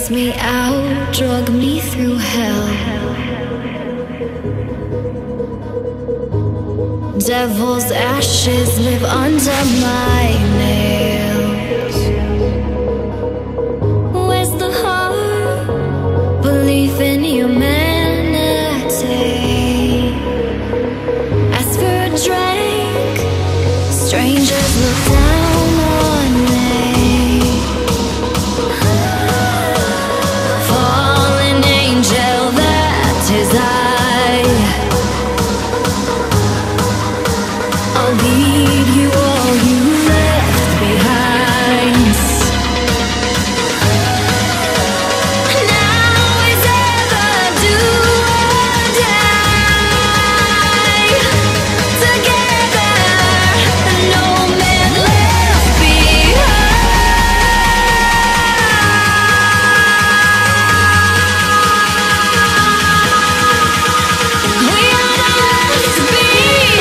Cast me out, drug me through hell. Devil's ashes live under my nails. Where's the heart? Belief in humanity. Ask for a drink. Strangers look down on me. Fallen angel, that is I. I'll lead you all you left behind. Now is ever do or die. Together, no man left behind. We are not left behind.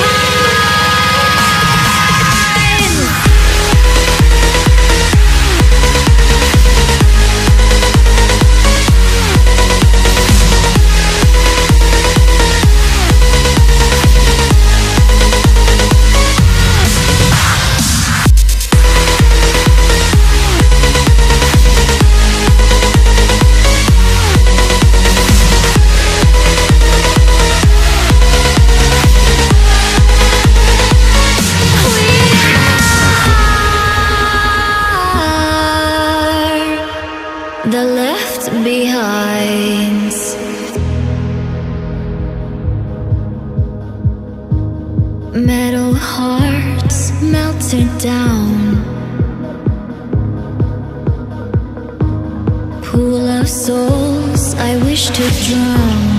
The left behind. Metal hearts melted down. Pool of souls I wish to drown.